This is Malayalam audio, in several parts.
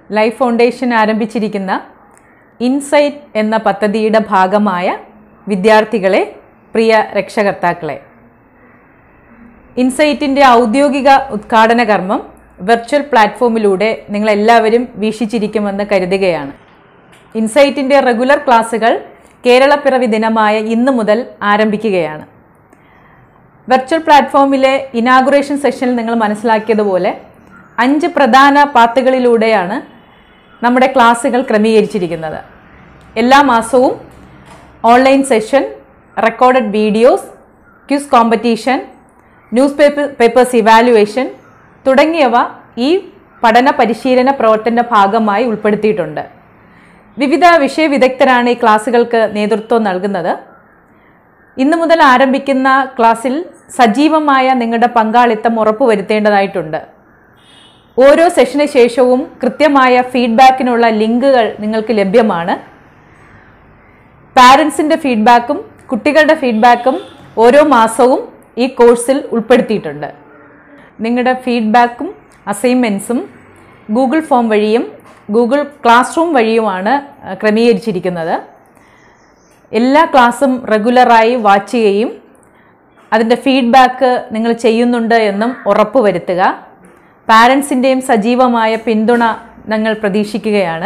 ലൈഫ് ഫൗണ്ടേഷൻ ആരംഭിച്ചിരിക്കുന്ന ഇൻസൈറ്റ് എന്ന പദ്ധതിയുടെ ഭാഗമായ വിദ്യാർത്ഥികളെ, പ്രിയ രക്ഷകർത്താക്കളെ, ഇൻസൈറ്റിൻ്റെ ഔദ്യോഗിക ഉദ്ഘാടന കർമ്മം വെർച്വൽ പ്ലാറ്റ്ഫോമിലൂടെ നിങ്ങളെല്ലാവരും വീക്ഷിച്ചിരിക്കുമെന്ന് കരുതുകയാണ്. ഇൻസൈറ്റിൻ്റെ റെഗുലർ ക്ലാസ്സുകൾ കേരളപ്പിറവി ദിനമായ ഇന്ന് മുതൽ ആരംഭിക്കുകയാണ്. വെർച്വൽ പ്ലാറ്റ്ഫോമിലെ ഇനാഗുറേഷൻ സെഷനിൽ നിങ്ങൾ മനസ്സിലാക്കിയതുപോലെ 5 പ്രധാന പാത്തുകളിലൂടെയാണ് നമ്മുടെ ക്ലാസ്സുകൾ ക്രമീകരിച്ചിരിക്കുന്നത്. എല്ലാ മാസവും online session, recorded videos, quiz competition, newspapers evaluation തുടങ്ങിയവ ഈ പഠന പരിശീലന പ്രവർത്തന ഭാഗമായി ഉൾപ്പെടുത്തിയിട്ടുണ്ട്. വിവിധ വിഷയ വിദഗ്ധരാണ് ഈ ക്ലാസ്സുകൾക്ക് നേതൃത്വം നൽകുന്നത്. ഇന്നു മുതൽ ആരംഭിക്കുന്ന ക്ലാസ്സിൽ സജീവമായ നിങ്ങളുടെ പങ്കാളിത്തം ഉറപ്പുവരുത്തേണ്ടതായിട്ടുണ്ട്. ഓരോ സെഷന് ശേഷവും കൃത്യമായ ഫീഡ്ബാക്കിനുള്ള ലിങ്കുകൾ നിങ്ങൾക്ക് ലഭ്യമാണ്. പാരൻസിൻ്റെ ഫീഡ്ബാക്കും കുട്ടികളുടെ ഫീഡ്ബാക്കും ഓരോ മാസവും ഈ കോഴ്സിൽ ഉൾപ്പെടുത്തിയിട്ടുണ്ട്. നിങ്ങളുടെ ഫീഡ്ബാക്കും അസൈൻമെൻറ്റ്സും ഗൂഗിൾ ഫോം വഴിയും ഗൂഗിൾ ക്ലാസ് റൂം വഴിയുമാണ് ക്രമീകരിച്ചിരിക്കുന്നത്. എല്ലാ ക്ലാസ്സും റെഗുലറായി വാച്ച് ചെയ്യുകയും അതിൻ്റെ ഫീഡ്ബാക്ക് നിങ്ങൾ ചെയ്യുന്നുണ്ട് എന്നും ഉറപ്പുവരുത്തുക. പാരൻസിൻ്റെയും സജീവമായ പിന്തുണ ഞങ്ങൾ പ്രതീക്ഷിക്കുകയാണ്.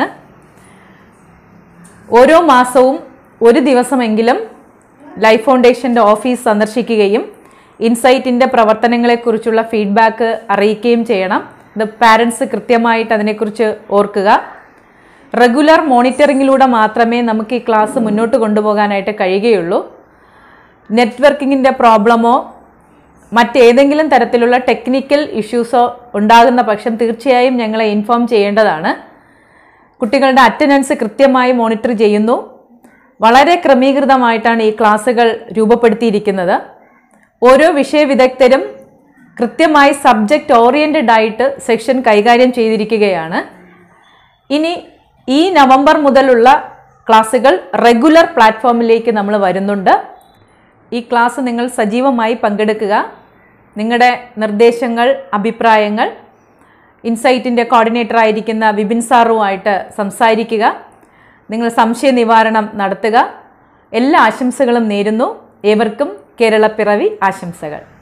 ഓരോ മാസവും ഒരു ദിവസമെങ്കിലും ലൈഫ് ഫൗണ്ടേഷൻ്റെ ഓഫീസ് സന്ദർശിക്കുകയും ഇൻസൈറ്റിൻ്റെ പ്രവർത്തനങ്ങളെക്കുറിച്ചുള്ള ഫീഡ്ബാക്ക് അറിയിക്കുകയും ചെയ്യണം. ഇത് പാരൻസ് കൃത്യമായിട്ട് അതിനെക്കുറിച്ച് ഓർക്കുക. റെഗുലർ മോണിറ്ററിങ്ങിലൂടെ മാത്രമേ നമുക്ക് ഈ ക്ലാസ് മുന്നോട്ട് കൊണ്ടുപോകാനായിട്ട് കഴിയുകയുള്ളൂ. നെറ്റ്വർക്കിങ്ങിൻ്റെ പ്രോബ്ലമോ മറ്റേതെങ്കിലും തരത്തിലുള്ള ടെക്നിക്കൽ ഇഷ്യൂസോ ഉണ്ടാകുന്ന പക്ഷം തീർച്ചയായും ഞങ്ങളെ ഇൻഫോം ചെയ്യേണ്ടതാണ്. കുട്ടികളുടെ അറ്റൻഡൻസ് കൃത്യമായി മോണിറ്റർ ചെയ്യുന്നു. വളരെ ക്രമീകൃതമായിട്ടാണ് ഈ ക്ലാസ്സുകൾ രൂപപ്പെടുത്തിയിരിക്കുന്നത്. ഓരോ വിഷയ വിദഗ്ധരും കൃത്യമായി സബ്ജക്റ്റ് ഓറിയൻറ്റഡ് ആയിട്ട് സെക്ഷൻ കൈകാര്യം ചെയ്തിരിക്കുകയാണ്. ഇനി ഈ നവംബർ മുതലുള്ള ക്ലാസ്സുകൾ റെഗുലർ പ്ലാറ്റ്ഫോമിലേക്ക് നമ്മൾ വരുന്നുണ്ട്. ഈ ക്ലാസ് നിങ്ങൾ സജീവമായി പങ്കെടുക്കുക. നിങ്ങളുടെ നിർദ്ദേശങ്ങൾ, അഭിപ്രായങ്ങൾ ഇൻസൈറ്റിൻ്റെ കോർഡിനേറ്റർ ആയിരിക്കുന്ന വിപിൻ സാറുമായിട്ട് സംസാരിക്കുക. നിങ്ങൾ സംശയ നിവാരണം നടത്തുക. എല്ലാ ആശംസകളും നേരുന്നു. ഏവർക്കും കേരളപ്പിറവി ആശംസകൾ.